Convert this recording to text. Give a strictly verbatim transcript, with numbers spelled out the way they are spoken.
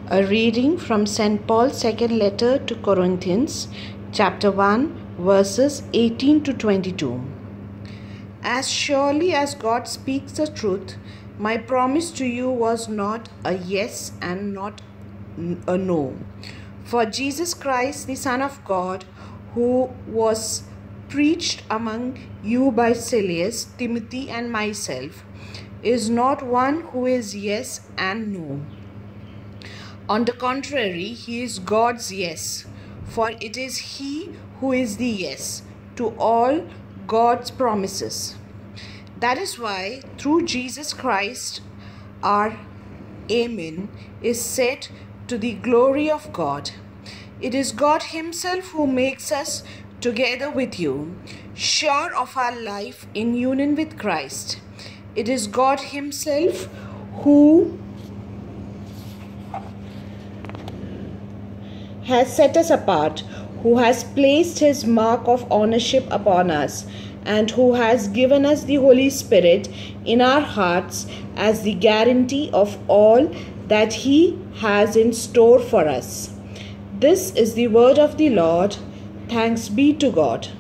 A reading from Saint Paul's second letter to Corinthians, chapter one, verses eighteen to twenty-two. As surely as God speaks the truth, my promise to you was not a yes and not a no. For Jesus Christ, the Son of God, who was preached among you by Silas, Timothy, and myself, is not one who is yes and no. On the contrary, he is God's yes, for it is he who is the yes to all God's promises. That is why, through Jesus Christ, our Amen is said to the glory of God. It is God himself who makes us together with you, sure of our life in union with Christ. It is God himself who has set us apart, who has placed his mark of ownership upon us, and who has given us the Holy Spirit in our hearts as the guarantee of all that he has in store for us. This is the word of the Lord. Thanks be to God.